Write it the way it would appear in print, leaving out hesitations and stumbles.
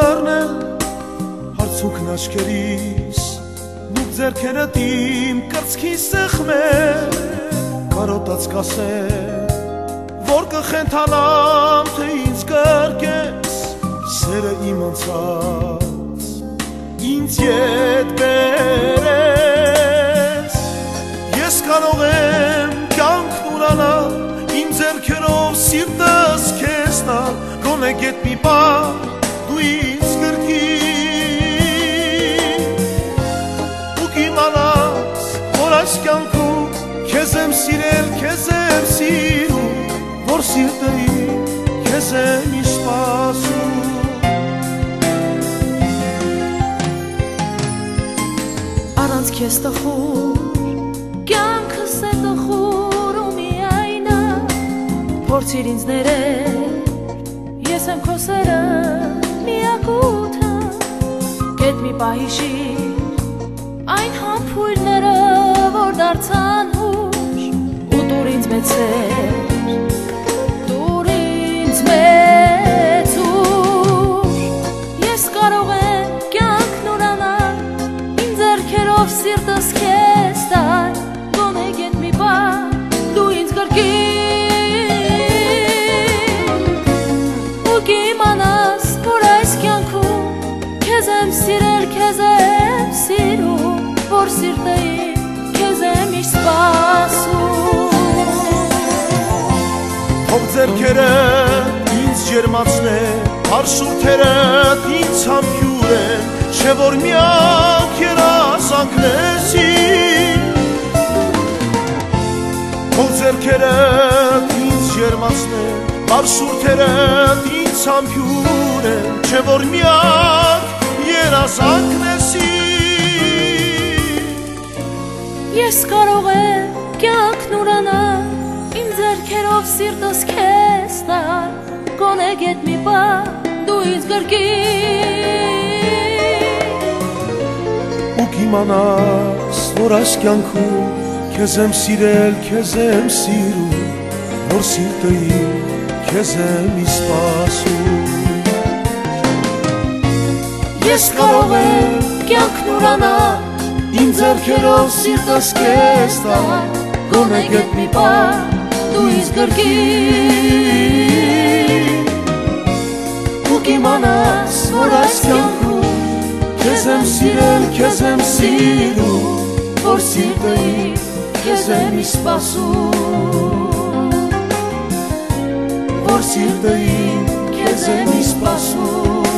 դառնել հարցուկն աչքերիս Նուք ձեռքերդ իմ կրծքի սեղմել Կարոտած կասել Որ կխենթանամ թե ինձ կրկես Սերը իմ անցած ինձ ետ բերես Ես կարող եմ կյանքն ուրանալ Իմ ձեռքերով սիրտս քեզ տալ Գոնե գետ մի բան դու ինձ կրկին Ու կիմանաս որ այս կյանքում Քեզ եմ սիրել, քեզ եմ սիրում Որ սիրտը իմ քեզ եմ սպասում Առանց քեզ տխուր կյանքս է տխուր ու միայն Փորձիր ինձ ներել ես եմ քո սերը միակութը Գետ մի պահ հիշիր այն համբույրները որ դարձան հուշ ու տուր ինձ մեծ սեր տուր ինձ մեծ ուժ Ես կարող եմ կյանքն ուրանալ իմ ձեռքերով սիրտս քեզ տալ Գոնե գետ մի բան դու ինձ կրկին ու կիմանաս որ այս կյանքում քեզ եմ սիրել, քեզ եմ սիրում որ սիրտը իմ քեզ եմ սպասում Թող ձեռքերդ ինձ ջերմացնեն Հարշուրթերդ ինձ համբյուրեն Չէ որ միակ երազանքնեսին Թող ձեռքերդ ինձ ջերմացնեն Հարշուրթերդ ինձ համբյուրեն Չէ որ միակ երազանքնեսին Ես կարող եմ կյանքն ուրանալ Իմ ձեռքերով սիրտս քեզ տալ Գոնե գետ մի պահ դու ինձ կրկին Ու կիմանաս որ այս կյանքում Քեզ եմ սիրել, քեզ եմ սիրում Որ սիրտը իմ քեզ եմ սպասում Ես կարող եմ կյանքն ուրանալ Իմ ձեռքերով սիրտս քեզ տալ Գոնե գետ մի պահ դու ինձ կրկին Ու կիմանաս որ այս կյանքում Քեզ եմ սիրել, քեզ եմ սիրում Որ սիրտը իմ քեզ եմ սպասում Որ սիրտը իմ քեզ եմ սպասում